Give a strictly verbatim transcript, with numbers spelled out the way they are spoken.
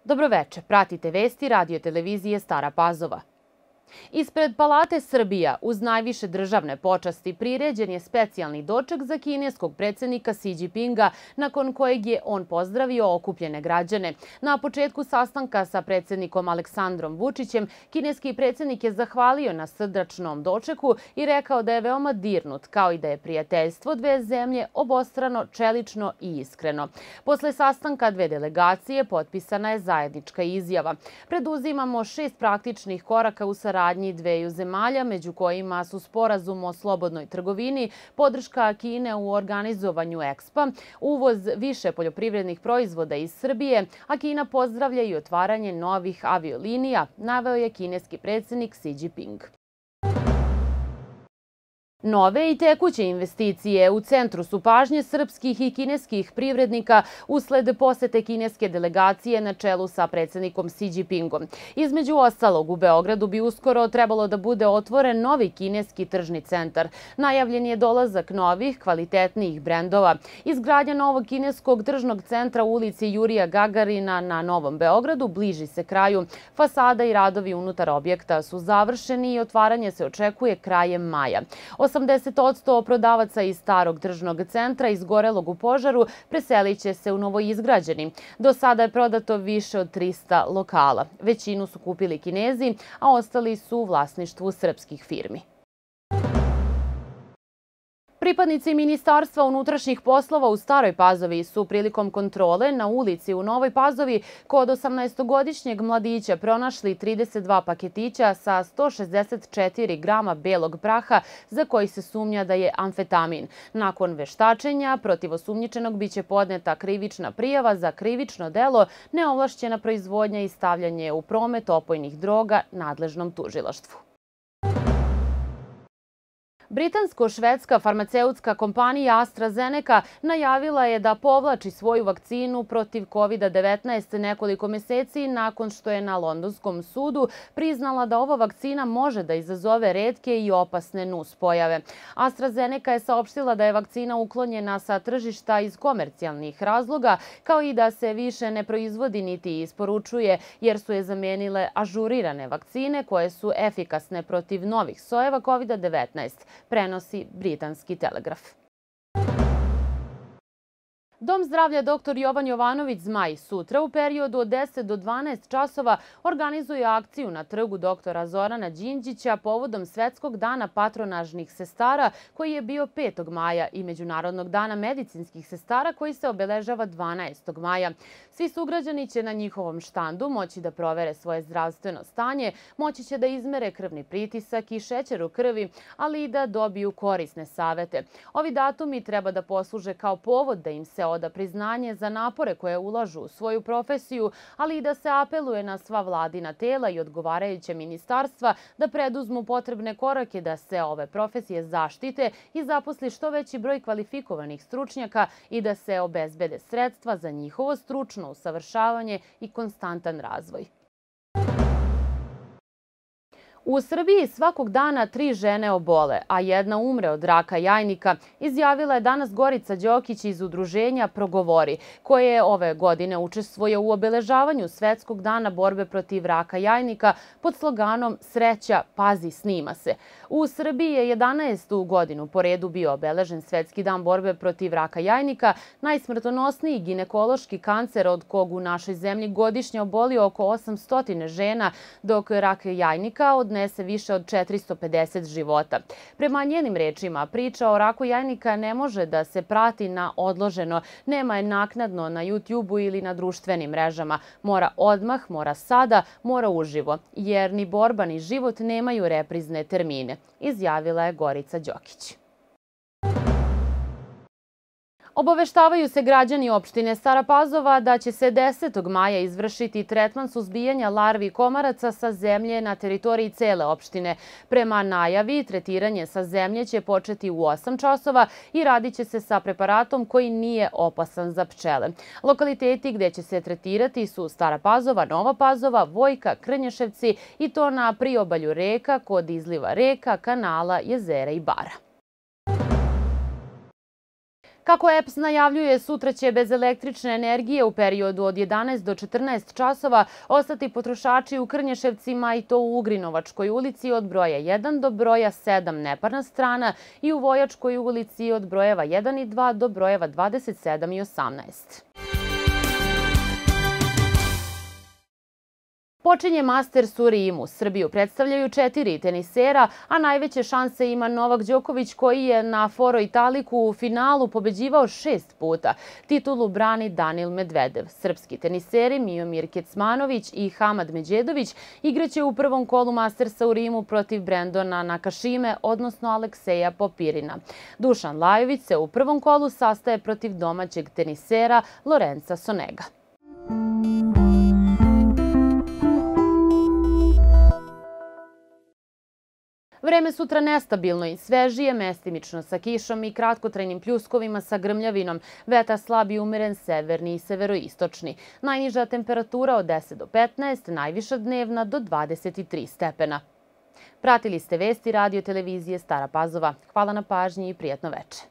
Dobroveče, pratite vesti radio televizije Stara Pazova. Ispred Palate Srbija uz najviše državne počasti priređen je specijalni doček za kineskog predsjednika Xi Jinpinga, nakon kojeg je on pozdravio okupljene građane. Na početku sastanka sa predsjednikom Aleksandrom Vučićem, kineski predsjednik je zahvalio na srdačnom dočeku i rekao da je veoma dirnut, kao i da je prijateljstvo dve zemlje obostrano, čelično i iskreno. Posle sastanka dve delegacije potpisana je zajednička izjava. Preduzimamo šest praktičnih koraka u saradnji dveju zemalja, među kojima su sporazum o slobodnoj trgovini, podrška Kine u organizovanju Ekspa, uvoz više poljoprivrednih proizvoda iz Srbije, a Kina pozdravlja i otvaranje novih aviolinija, naveo je kineski predsjednik Xi Jinping. Nove i tekuće investicije u centru su pažnje srpskih i kineskih privrednika usled posete kineske delegacije na čelu sa predsjednikom Xi Jinpingom. Između ostalog, u Beogradu bi uskoro trebalo da bude otvoren novi kineski tržni centar. Najavljen je dolazak novih, kvalitetnijih brendova. Izgradnja novog kineskog tržnog centra u ulici Jurija Gagarina na Novom Beogradu bliži se kraju. Fasada i radovi unutar objekta su završeni i otvaranje se očekuje krajem maja. osamdeset posto prodavaca iz starog tržnog centra izgorelog u požaru preselit će se u novoizgrađeni. Do sada je prodato više od trista lokala. Većinu su kupili Kinezi, a ostali su u vlasništvu srpskih firmi. Pripadnici Ministarstva unutrašnjih poslova u Staroj Pazovi su prilikom kontrole na ulici u Novoj Pazovi kod osamnaestogodišnjeg mladića pronašli trideset dva paketića sa sto šezdeset četiri grama belog praha za koji se sumnja da je amfetamin. Nakon veštačenja protiv osumnjičenog biće podneta krivična prijava za krivično delo neovlašćena proizvodnja i stavljanje u promet opojnih droga nadležnom tužilaštvu. Britansko-švedska farmaceutska kompanija AstraZeneca najavila je da povlači svoju vakcinu protiv kovid devetnaest nekoliko meseci nakon što je na londonskom sudu priznala da ova vakcina može da izazove retke i opasne nuspojave. AstraZeneca je saopštila da je vakcina uklonjena sa tržišta iz komercijalnih razloga, kao i da se više ne proizvodi niti isporučuje, jer su je zamenile ažurirane vakcine koje su efikasne protiv novih sojeva kovid devetnaest. Prenosi Britanski telegraf. Dom zdravlja doktor Jovan Jovanović Zmaj sutra u periodu od deset do dvanaest časova organizuje akciju na trgu doktora Zorana Đinđića povodom Svetskog dana patronažnih sestara koji je bio petog maja i Međunarodnog dana medicinskih sestara koji se obeležava dvanaestog maja. Svi sugrađani će na njihovom štandu moći da provere svoje zdravstveno stanje, moći će da izmere krvni pritisak i šećer u krvi, ali i da dobiju korisne savete. Ovi datumi treba da posluže kao povod da im se oda priznanje za napore koje ulažu u svoju profesiju, ali i da se apeluje na sva vladina tela i odgovarajuće ministarstva da preduzmu potrebne korake da se ove profesije zaštite i zaposli što veći broj kvalifikovanih stručnjaka i da se obezbede sredstva za njihovo stručno usavršavanje i konstantan razvoj. U Srbiji svakog dana tri žene obole, a jedna umre od raka jajnika, izjavila je danas Gorica Đokić iz udruženja Progovori, koje je ove godine učestvuje u obeležavanju Svetskog dana borbe protiv raka jajnika pod sloganom Sreća, pazi, snima se. U Srbiji je jedanaestu godinu po redu bio obeležen Svetski dan borbe protiv raka jajnika, najsmrtonosniji ginekološki kancer od kog u našoj zemlji godišnje oboli oko osamsto žena, dok rak jajnika odnese više od četiristo pedeset života. Prema njenim rečima, priča o raku jajnika ne može da se prati na odloženo, nema je naknadno na YouTubeu ili na društvenim mrežama. Mora odmah, mora sada, mora uživo, jer ni borba ni život nemaju reprizne termine, izjavila je Gorica Đokić. Obaveštavaju se građani opštine Stara Pazova da će se desetog maja izvršiti tretman suzbijanja larvi komaraca sa zemlje na teritoriji cele opštine. Prema najavi, tretiranje sa zemlje će početi u osam časova i radit će se sa preparatom koji nije opasan za pčele. Lokaliteti gde će se tretirati su Stara Pazova, Nova Pazova, Vojka, Krnješevci i to na priobalju reka, kod izliva reka, kanala, jezera i bara. Kako E P S najavljuje, sutra će bez električne energije u periodu od jedanaest do četrnaest časova ostati potrošači u Krnješevcima i to u Ugrinovačkoj ulici od broja jedan do broja sedam neparna strana i u Vojačkoj ulici od brojeva jedan i dva do brojeva dvadeset sedam i osamnaest. Počinje Masters u Rimu. Srbiju predstavljaju četiri tenisera, a najveće šanse ima Novak Đoković koji je na Foro Italiku u finalu pobeđivao šest puta. Titulu brani Danil Medvedev. Srpski teniseri Miomir Kecmanović i Hamad Međedović igraće u prvom kolu Mastersa u Rimu protiv Brendona Nakašime, odnosno Alekseja Popirina. Dušan Lajović se u prvom kolu sastaje protiv domaćeg tenisera Lorenza Sonega. Vreme sutra nestabilno i svežije, mestimično sa kišom i kratkotrajnim pljuskovima sa grmljavinom. Vetar slab i umeren severni i severoistočni. Najniža temperatura od deset do petnaest, najviša dnevna do dvadeset tri stepena. Pratili ste vesti radio televizije Stara Pazova. Hvala na pažnji i prijatno veče.